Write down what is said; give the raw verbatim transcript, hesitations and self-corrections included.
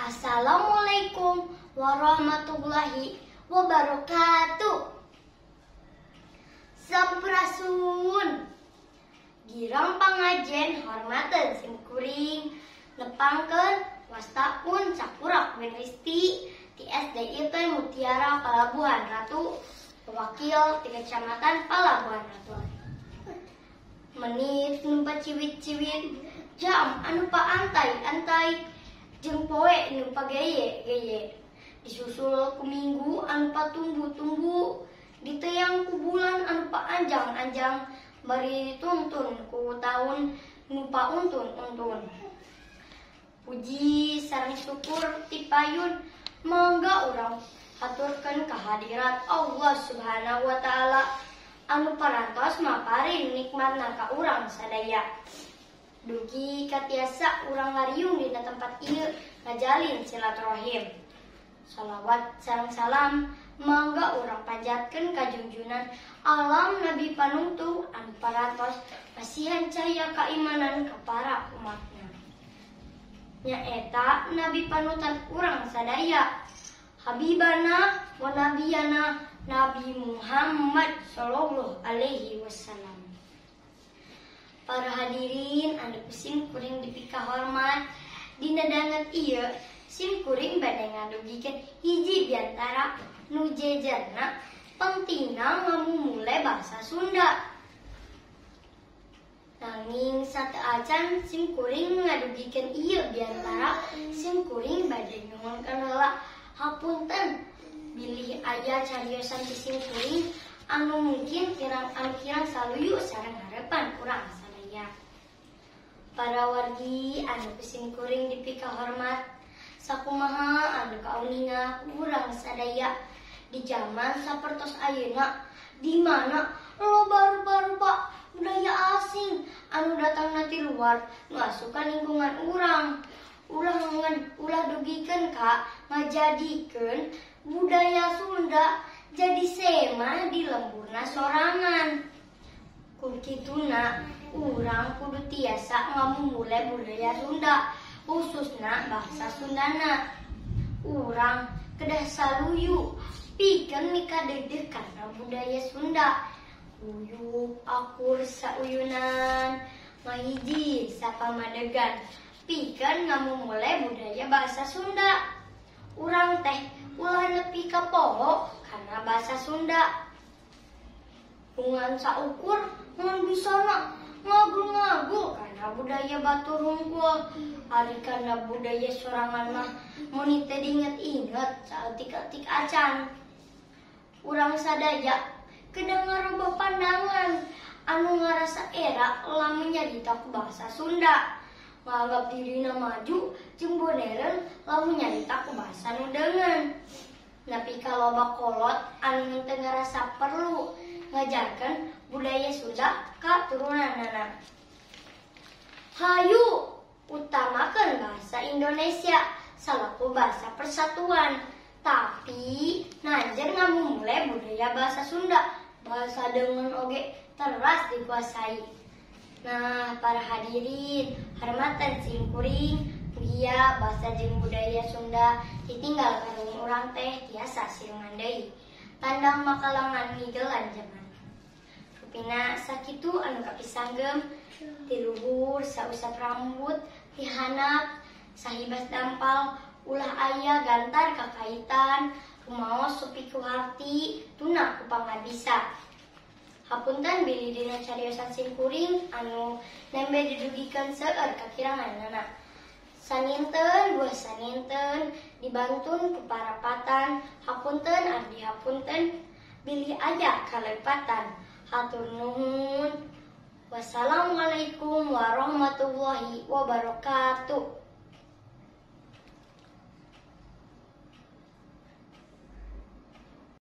Assalamualaikum warahmatullahi wabarakatuh. Sampurasun. Girang pangajen hormatan simkuring nepangkeun wastapun capurak Benisti di S D I T Mutiara Palabuhan Ratu, wakil di Kecamatan Palabuhan Ratu. Menit numpa ciwit-ciwit, jam anu paantai-antai, jeung poe nu pageye-geye, disusul ku minggu anu patumbu-tumbu, diteyang ku bulan anu paanjang-anjang, bari dituntun ku taun nu pauntun-untun. Puji sareng syukur ti payun mangga urang haturkeun kahadirat Allah Subhanahu wa taala anu parantos maparin nikmatna ka urang sadaya. Dugi katiasa urang ngariung dina tempat ieu ngajalin silaturahim. Shalawat sareng salam mangga urang panjatkeun ka junjunan alam Nabi Panungtung anu parantos pasihan cahya kaimanan ka para umatna. Nyaeta Nabi panutan urang sadaya, Habibana wa Nabiyana Nabi Muhammad sallallahu alaihi wasallam. Para hadirin anu sim kuring dipika hormat, dina dangan ieu sim kuring bade ngadugikeun hiji diantara nu jejerna pentingna ngamumule basa Sunda. Nanging sateuacan sim kuring ngadugikeun ieu diantara sim kuring bade nyuhunkeun heula hapunten bilih aya cariosan ti sim kuring anu mungkin kirang anu kirang saluyu sareng harepan urang sadaya. Para wargi anu sim kuring dipika hormat, sakumaha anu kauninga urang sadaya di zaman sapertos ayeuna, di mana loba-loba budaya asing anu datang nanti luar masuk ka lingkungan urang. Ulah ulah dugikeun ka ngajadikeun budaya Sunda jadi sema di lemburna sorangan. Kun kituna urang kudu tiasa ngamumule budaya Sunda, khususna bangsa Sundana. Urang kedah saluyu pikeun mikadeudeuk kana budaya Sunda. Uyup akur sauyunan, mahiji sapamadegan pikeun ngamumule budaya basa Sunda. Urang teh ulah nepi ka poho kana basa Sunda. Pungan saukur ngan bisana ngagul-ngagul kana budaya batur hungkul. Ari kana budaya sorangan mah mun teu diinget-inget saeutik-eutik acan. Urang sadaya kedah ngaroboh pandangan anu ngarasa era lamun nyarita ku basa Sunda. Nganggap dirina maju jeung modern lamun nyarita ku basa nu deungeun. Nepi ka loba kolot anu teu ngarasa perlu ngajarkeun budaya Sunda ka turunanana. Hayu utamakeun bahasa Indonesia salaku bahasa persatuan, tapi najan ngamumule budaya bahasa Sunda, bahasa deungeun oge teras dikuasai. Nah, para hadirin hormatan sim kuring, mugia bahasa jeung budaya Sunda ditinggal karung urang teh tiasa siungan deui. Tandang makalangan ngigelan zaman. Rupina sakitu anu kapisanggem ti luhur sausap rambut, ti handap, sahibas dampal, ulah aya gantar kakaitan, kumaos supi ku harti, tuna ku pangabisa. Hapunten bilih dina cariosan sim kuring anu nembe didugikeun seueur kakiranganana. Saninten buah saninten dibantun ku parapatan, hapunten abdi hapunten bilih aya kalepatan. Hatur nuhun. Wassalamualaikum warahmatullahi wabarakatuh.